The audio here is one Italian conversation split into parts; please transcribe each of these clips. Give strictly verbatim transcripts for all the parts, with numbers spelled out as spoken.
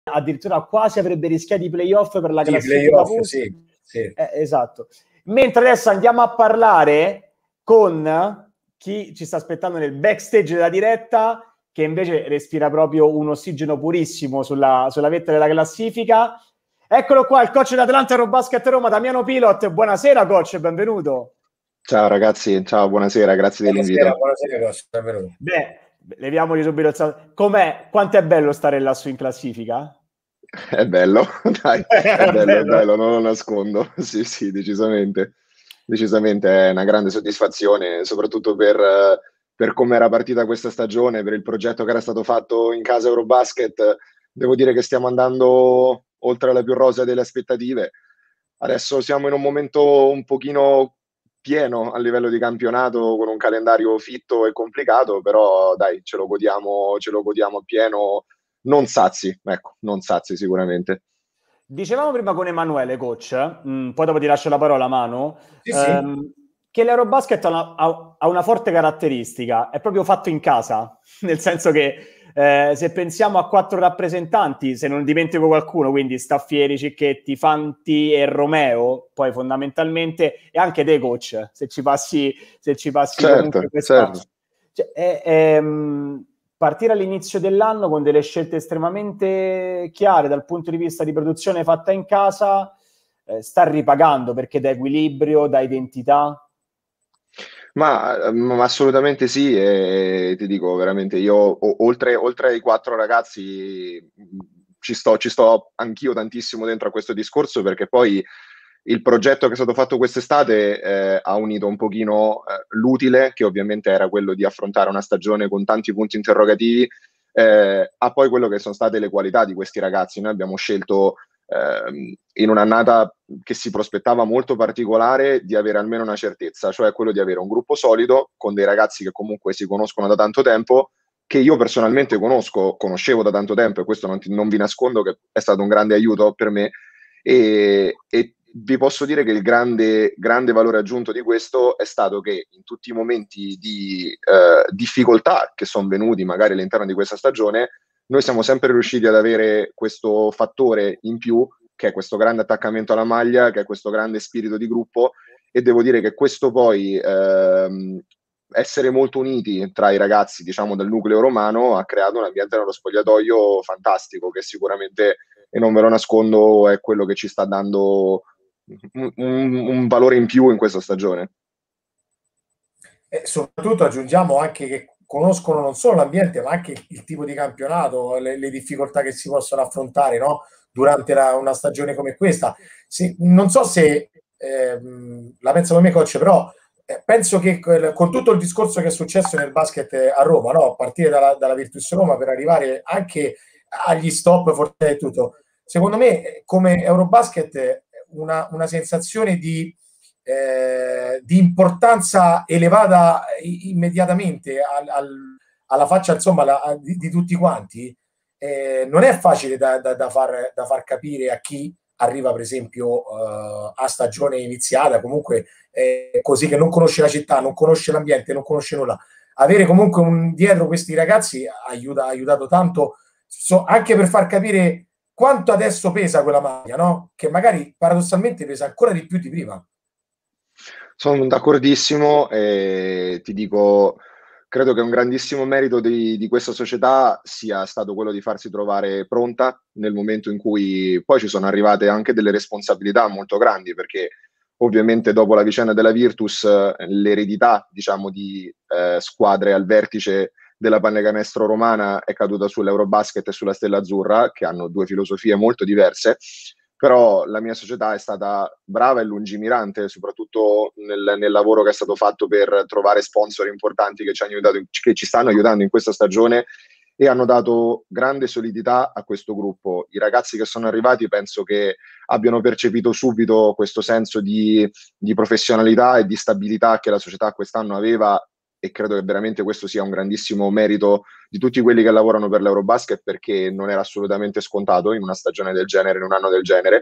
addirittura quasi avrebbe rischiato i playoff per la sì, classifica playoff, sì, sì. Eh, esatto. Mentre adesso andiamo a parlare con chi ci sta aspettando nel backstage della diretta, che invece respira proprio un ossigeno purissimo sulla, sulla vetta della classifica. Eccolo qua, il coach dell'Atlanta Eurobasket Roma, Damiano Pilot. Buonasera coach, benvenuto. Ciao ragazzi, ciao, buonasera, grazie dell'invito. Buonasera, coach, benvenuto. Beh, leviamogli subito il... Com'è? Quanto è bello stare lassù in classifica? È bello, dai, è bello, è bello, non lo nascondo. Sì, sì, decisamente. Decisamente è una grande soddisfazione, soprattutto per, per come era partita questa stagione, per il progetto che era stato fatto in casa Eurobasket. Devo dire che stiamo andando oltre la più rosea delle aspettative. Adesso siamo in un momento un pochino pieno a livello di campionato, con un calendario fitto e complicato, però dai, ce lo godiamo, ce lo godiamo a pieno, non sazi, ecco, non sazi sicuramente. Dicevamo prima con Emanuele, coach, mh, poi dopo ti lascio la parola, Manu, sì, sì. ehm, che l'Eurobasket ha una, ha, ha una forte caratteristica, è proprio fatto in casa, nel senso che eh, se pensiamo a quattro rappresentanti, se non dimentico qualcuno, quindi Staffieri, Cicchetti, Fanti e Romeo, poi fondamentalmente, e anche te coach, se ci passi, se ci passi certo, comunque questa... Certo. Cioè, è, è, partire all'inizio dell'anno con delle scelte estremamente chiare dal punto di vista di produzione fatta in casa, eh, sta ripagando perché dà equilibrio, dà identità? Ma, ma assolutamente sì, e ti dico veramente, io o, oltre, oltre ai quattro ragazzi ci sto, ci sto anch'io tantissimo dentro a questo discorso, perché poi il progetto che è stato fatto quest'estate eh, ha unito un pochino eh, l'utile, che ovviamente era quello di affrontare una stagione con tanti punti interrogativi, eh, a poi quello che sono state le qualità di questi ragazzi. Noi abbiamo scelto ehm, in un'annata che si prospettava molto particolare di avere almeno una certezza, cioè quello di avere un gruppo solido con dei ragazzi che comunque si conoscono da tanto tempo, che io personalmente conosco, conoscevo da tanto tempo, e questo non, ti, non vi nascondo che è stato un grande aiuto per me, e, e vi posso dire che il grande, grande valore aggiunto di questo è stato che in tutti i momenti di eh, difficoltà che sono venuti magari all'interno di questa stagione, noi siamo sempre riusciti ad avere questo fattore in più, che è questo grande attaccamento alla maglia, che è questo grande spirito di gruppo, e devo dire che questo poi, ehm, essere molto uniti tra i ragazzi, diciamo, del nucleo romano, ha creato un ambiente nello spogliatoio fantastico, che sicuramente, e non ve lo nascondo, è quello che ci sta dando un, un, un valore in più in questa stagione. E soprattutto aggiungiamo anche che conoscono non solo l'ambiente, ma anche il, il tipo di campionato, le, le difficoltà che si possono affrontare, no? Durante la, una stagione come questa. Se, non so se ehm, la pensa come me, coach, però eh, penso che con tutto il discorso che è successo nel basket a Roma, no? A partire dalla, dalla Virtus Roma per arrivare anche agli stop, forse è tutto. Secondo me, come Eurobasket, una, una sensazione di Eh, di importanza elevata immediatamente al, al, alla faccia, insomma, la, a, di, di tutti quanti, eh, non è facile da, da, da, far, da far capire a chi arriva, per esempio, eh, a stagione iniziata, comunque eh, così, che non conosce la città, non conosce l'ambiente, non conosce nulla. Avere comunque un, dietro questi ragazzi aiuta, ha aiutato tanto, so, anche per far capire quanto adesso pesa quella maglia, no? Che magari paradossalmente pesa ancora di più di prima. Sono d'accordissimo e ti dico, credo che un grandissimo merito di, di questa società sia stato quello di farsi trovare pronta nel momento in cui poi ci sono arrivate anche delle responsabilità molto grandi, perché ovviamente dopo la vicenda della Virtus l'eredità, diciamo, di eh, squadre al vertice della pallacanestro romana è caduta sull'Eurobasket e sulla Stella Azzurra, che hanno due filosofie molto diverse. Però la mia società è stata brava e lungimirante, soprattutto nel, nel lavoro che è stato fatto per trovare sponsor importanti che ci, hanno aiutato, che ci stanno aiutando in questa stagione, e hanno dato grande solidità a questo gruppo. I ragazzi che sono arrivati penso che abbiano percepito subito questo senso di, di professionalità e di stabilità che la società quest'anno aveva, e credo che veramente questo sia un grandissimo merito di tutti quelli che lavorano per l'Eurobasket, perché non era assolutamente scontato in una stagione del genere, in un anno del genere,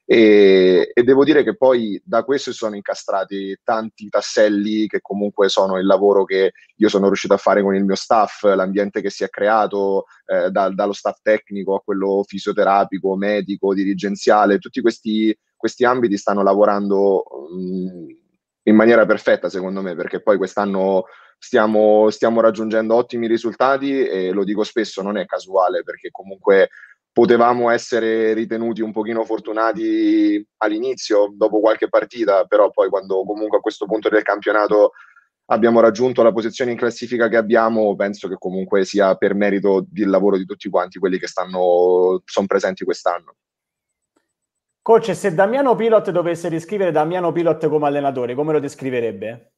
E, e devo dire che poi da questo si sono incastrati tanti tasselli che comunque sono il lavoro che io sono riuscito a fare con il mio staff, l'ambiente che si è creato, eh, da, dallo staff tecnico a quello fisioterapico, medico, dirigenziale. Tutti questi, questi ambiti stanno lavorando mh, in maniera perfetta, secondo me, perché poi quest'anno stiamo, stiamo raggiungendo ottimi risultati, e lo dico spesso, non è casuale, perché comunque potevamo essere ritenuti un pochino fortunati all'inizio, dopo qualche partita, però poi quando comunque a questo punto del campionato abbiamo raggiunto la posizione in classifica che abbiamo, penso che comunque sia per merito del lavoro di tutti quanti quelli che stanno, sono presenti quest'anno. Coach, se Damiano Pilot dovesse riscrivere Damiano Pilot come allenatore, come lo descriverebbe?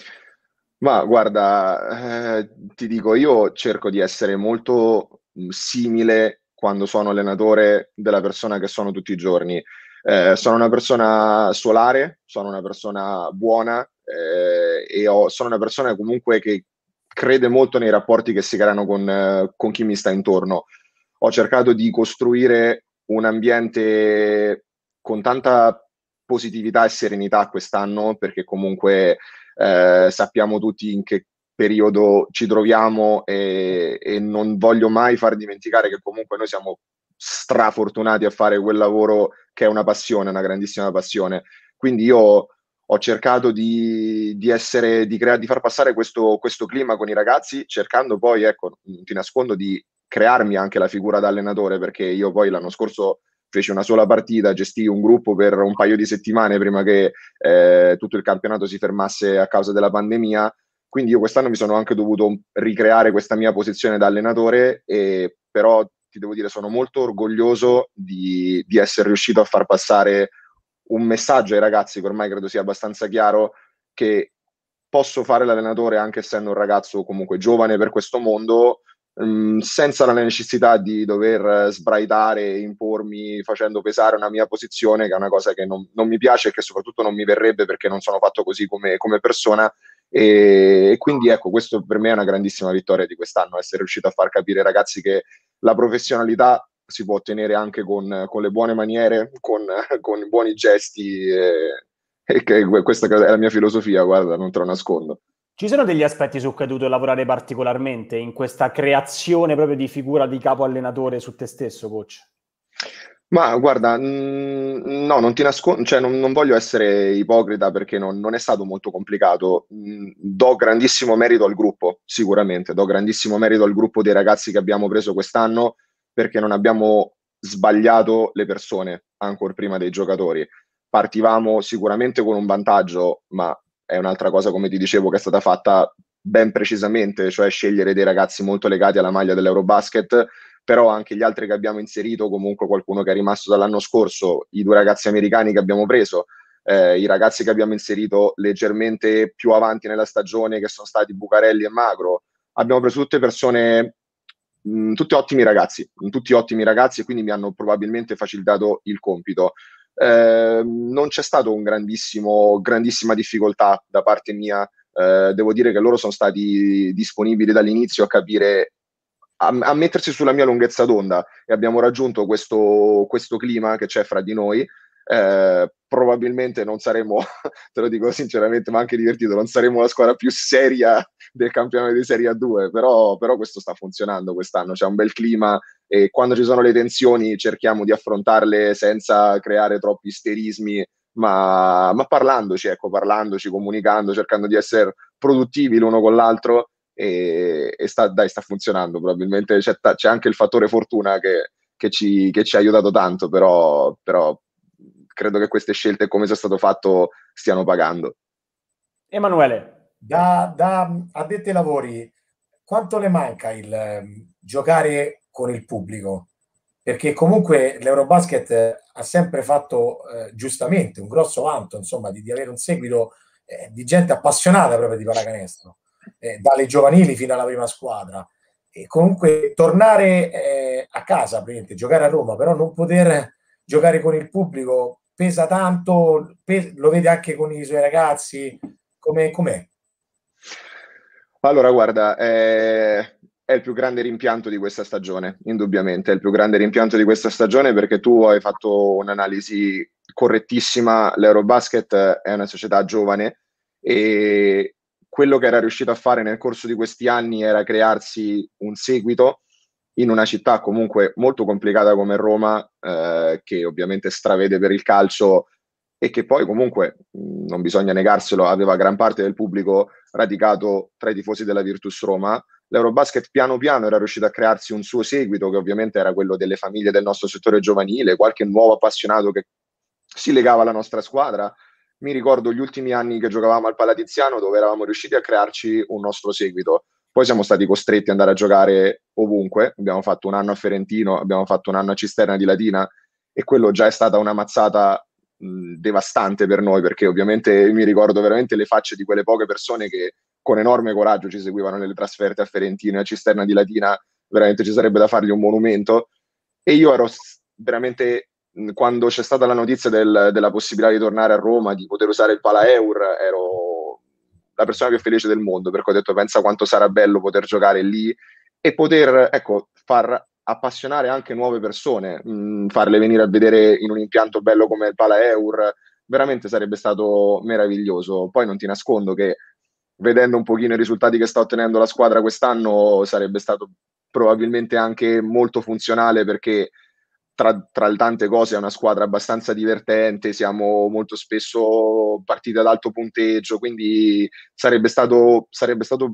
Ma guarda, eh, ti dico, io cerco di essere molto mh, simile quando sono allenatore della persona che sono tutti i giorni. Eh, sono una persona solare, sono una persona buona, eh, e ho- sono una persona comunque che crede molto nei rapporti che si creano con, eh, con chi mi sta intorno. Ho cercato di costruire un ambiente con tanta positività e serenità quest'anno, perché comunque eh, sappiamo tutti in che periodo ci troviamo, e, e non voglio mai far dimenticare che comunque noi siamo strafortunati a fare quel lavoro che è una passione, una grandissima passione. Quindi io ho cercato di, di essere, di, crea- di far passare questo, questo clima con i ragazzi, cercando poi, ecco, non ti nascondo, di crearmi anche la figura da allenatore, perché io poi l'anno scorso feci una sola partita, gestii un gruppo per un paio di settimane prima che eh, tutto il campionato si fermasse a causa della pandemia. Quindi io quest'anno mi sono anche dovuto ricreare questa mia posizione da allenatore, e però ti devo dire sono molto orgoglioso di, di essere riuscito a far passare un messaggio ai ragazzi, che ormai credo sia abbastanza chiaro, che posso fare l'allenatore anche essendo un ragazzo comunque giovane per questo mondo, mh, senza la necessità di dover sbraitare e impormi facendo pesare una mia posizione, che è una cosa che non, non mi piace e che soprattutto non mi verrebbe, perché non sono fatto così come, come persona. E, e quindi ecco, questo per me è una grandissima vittoria di quest'anno, essere riuscito a far capire ai ragazzi che la professionalità si può ottenere anche con, con le buone maniere, con, con i buoni gesti, e, e che questa è la mia filosofia, guarda, non te lo nascondo. Ci sono degli aspetti su cui hai dovuto lavorare particolarmente in questa creazione proprio di figura di capo allenatore su te stesso, coach? Ma guarda, mh, no, non ti nascondo, cioè non, non voglio essere ipocrita, perché non, non è stato molto complicato. Mh, do grandissimo merito al gruppo, sicuramente, do grandissimo merito al gruppo dei ragazzi che abbiamo preso quest'anno, perché non abbiamo sbagliato le persone ancora prima dei giocatori. Partivamo sicuramente con un vantaggio, ma è un'altra cosa, come ti dicevo, che è stata fatta ben precisamente, cioè scegliere dei ragazzi molto legati alla maglia dell'Eurobasket. Però anche gli altri che abbiamo inserito, comunque qualcuno che è rimasto dall'anno scorso, i due ragazzi americani che abbiamo preso, eh, i ragazzi che abbiamo inserito leggermente più avanti nella stagione, che sono stati Bucarelli e Magro, abbiamo preso tutte persone, mh, tutti ottimi ragazzi, tutti ottimi ragazzi, e quindi mi hanno probabilmente facilitato il compito. Eh, non c'è stato un grandissimo, grandissima difficoltà da parte mia. Eh, devo dire che loro sono stati disponibili dall'inizio a capire, a, a mettersi sulla mia lunghezza d'onda, e abbiamo raggiunto questo, questo clima che c'è fra di noi. Eh, probabilmente non saremo, te lo dico sinceramente, ma anche divertito, non saremo la squadra più seria del campionato di Serie A due, però, però questo sta funzionando quest'anno, c'è un bel clima, e quando ci sono le tensioni cerchiamo di affrontarle senza creare troppi isterismi, ma, ma parlandoci, ecco, parlandoci, comunicando, cercando di essere produttivi l'uno con l'altro, e, e sta, dai, sta funzionando. Probabilmente c'è, c'è anche il fattore fortuna che, che, ci, che ci ha aiutato tanto, però, però credo che queste scelte, come sia stato fatto, stiano pagando. Emanuele. Da, da addetti ai lavori, quanto le manca il eh, giocare con il pubblico? Perché comunque l'Eurobasket eh, ha sempre fatto eh, giustamente un grosso vanto, insomma, di, di avere un seguito eh, di gente appassionata proprio di pallacanestro, eh, dalle giovanili fino alla prima squadra. E comunque tornare eh, a casa, praticamente, giocare a Roma, però non poter giocare con il pubblico pesa tanto, pes- lo vede anche con i suoi ragazzi, come, com'è? Allora, guarda, è, è il più grande rimpianto di questa stagione, indubbiamente, è il più grande rimpianto di questa stagione, perché tu hai fatto un'analisi correttissima, l'Eurobasket è una società giovane e quello che era riuscito a fare nel corso di questi anni era crearsi un seguito in una città comunque molto complicata come Roma, eh, che ovviamente stravede per il calcio e che poi comunque, mh, non bisogna negarselo, aveva gran parte del pubblico radicato tra i tifosi della Virtus Roma. L'Eurobasket piano piano era riuscito a crearsi un suo seguito, che ovviamente era quello delle famiglie del nostro settore giovanile, qualche nuovo appassionato che si legava alla nostra squadra. Mi ricordo gli ultimi anni che giocavamo al Palatiziano, dove eravamo riusciti a crearci un nostro seguito. Poi siamo stati costretti ad andare a giocare ovunque, abbiamo fatto un anno a Ferentino, abbiamo fatto un anno a Cisterna di Latina e quello già è stata una mazzata mh, devastante per noi, perché ovviamente mi ricordo veramente le facce di quelle poche persone che con enorme coraggio ci seguivano nelle trasferte a Ferentino e a Cisterna di Latina, veramente ci sarebbe da fargli un monumento. E io ero veramente, quando c'è stata la notizia del, della possibilità di tornare a Roma, di poter usare il Pala Eur, ero la persona più felice del mondo, perché ho detto pensa quanto sarà bello poter giocare lì e poter, ecco, far appassionare anche nuove persone, mh, farle venire a vedere in un impianto bello come il Pala Eur, veramente sarebbe stato meraviglioso. Poi non ti nascondo che vedendo un pochino i risultati che sta ottenendo la squadra quest'anno sarebbe stato probabilmente anche molto funzionale, perché tra, tra le tante cose è una squadra abbastanza divertente, siamo molto spesso partiti ad alto punteggio, quindi sarebbe stato, sarebbe stato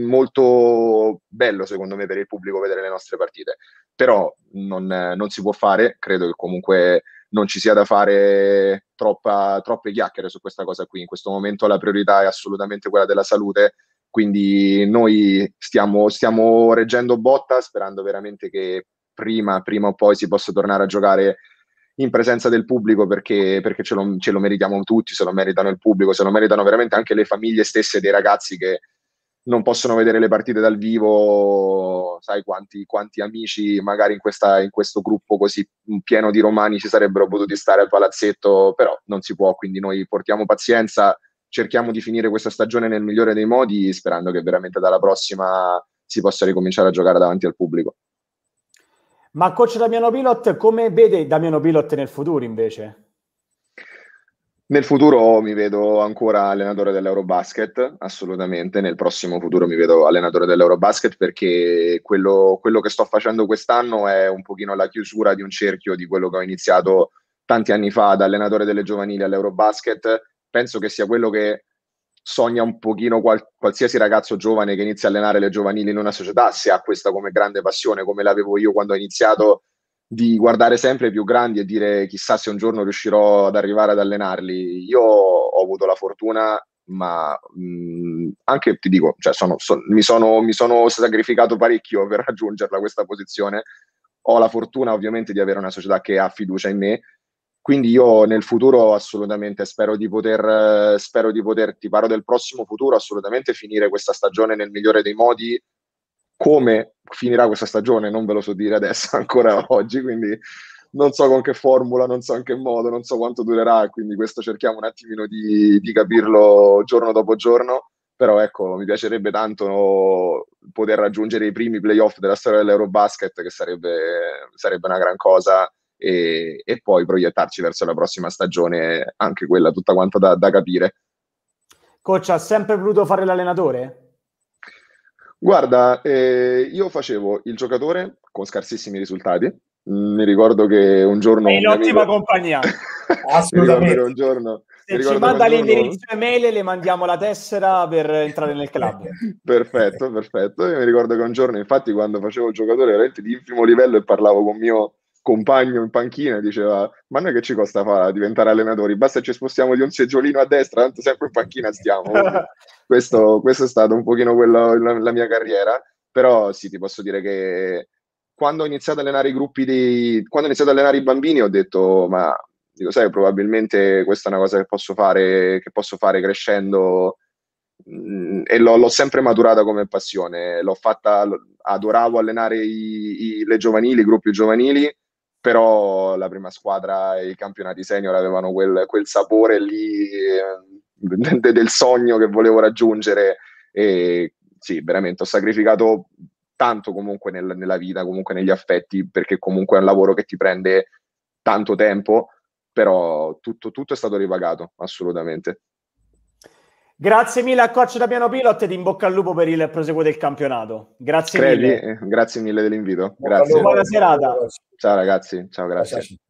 molto bello secondo me per il pubblico vedere le nostre partite, però non, non si può fare, credo che comunque non ci sia da fare troppa, troppe chiacchiere su questa cosa qui. In questo momento la priorità è assolutamente quella della salute, quindi noi stiamo, stiamo reggendo botta, sperando veramente che prima, prima o poi si possa tornare a giocare in presenza del pubblico, perché, perché ce, lo, ce lo meritiamo tutti, se lo meritano il pubblico, se lo meritano veramente anche le famiglie stesse dei ragazzi che non possono vedere le partite dal vivo. Sai quanti, quanti amici magari in, questa, in questo gruppo così pieno di romani ci sarebbero potuti stare al palazzetto, però non si può, quindi noi portiamo pazienza, cerchiamo di finire questa stagione nel migliore dei modi, sperando che veramente dalla prossima si possa ricominciare a giocare davanti al pubblico. Ma coach Damiano Pilot, come vede Damiano Pilot nel futuro invece? Nel futuro mi vedo ancora allenatore dell'Eurobasket, assolutamente. Nel prossimo futuro mi vedo allenatore dell'Eurobasket, perché quello, quello che sto facendo quest'anno è un pochino la chiusura di un cerchio di quello che ho iniziato tanti anni fa da allenatore delle giovanili all'Eurobasket. Penso che sia quello che sogna un pochino qual- qualsiasi ragazzo giovane che inizia a allenare le giovanili in una società, se ha questa come grande passione, come l'avevo io quando ho iniziato, di guardare sempre i più grandi e dire chissà se un giorno riuscirò ad arrivare ad allenarli. Io ho avuto la fortuna, ma mh, anche ti dico, cioè sono, so, mi, sono, mi sono sacrificato parecchio per raggiungerla questa posizione. Ho la fortuna ovviamente di avere una società che ha fiducia in me, quindi io nel futuro assolutamente spero di poter, eh, spero di poter, ti parlo del prossimo futuro, assolutamente finire questa stagione nel migliore dei modi. Come finirà questa stagione non ve lo so dire adesso, ancora oggi, quindi non so con che formula, non so in che modo, non so quanto durerà, quindi questo cerchiamo un attimino di, di capirlo giorno dopo giorno, però ecco, mi piacerebbe tanto poter raggiungere i primi playoff della storia dell'Eurobasket, che sarebbe, sarebbe una gran cosa, e, e poi proiettarci verso la prossima stagione, anche quella tutta quanta da, da capire. Coach, ha sempre voluto fare l'allenatore? Guarda, eh, io facevo il giocatore con scarsissimi risultati. Mm, Mi ricordo che un giorno È un in mio ottima amico... compagnia. Mi ricordo che un giorno... Mi Se ci ricordo che un manda giorno... l'indirizzo email, le mandiamo la tessera per entrare nel club. Perfetto, perfetto. Io mi ricordo che un giorno, infatti, quando facevo il giocatore veramente di infimo livello e parlavo con mio compagno in panchina, diceva: ma noi che ci costa fare diventare allenatori? Basta che ci spostiamo di un seggiolino a destra, tanto sempre in panchina stiamo. Quindi questo, questo è stato un pochino quello, la, la mia carriera. Però sì, ti posso dire che quando ho iniziato ad allenare i gruppi dei... quando ho iniziato ad allenare i bambini ho detto, ma dico, sai, probabilmente questa è una cosa che posso fare, che posso fare crescendo, mh, e l'ho, l'ho sempre maturata come passione. L'ho fatta, l- adoravo allenare i, i- le giovanili, i gruppi giovanili, però la prima squadra e i campionati senior avevano quel, quel sapore lì, eh, de- del sogno che volevo raggiungere. E sì, veramente ho sacrificato tanto comunque nel- nella vita, comunque negli affetti, perché comunque è un lavoro che ti prende tanto tempo, però tutto, tutto è stato ripagato, assolutamente. Grazie mille al coach Damiano Pilot ed in bocca al lupo per il proseguo del campionato. Grazie Credi? mille. Eh, grazie mille dell'invito. Grazie. Buona serata. Ciao ragazzi, ciao, grazie. Ciao, ciao.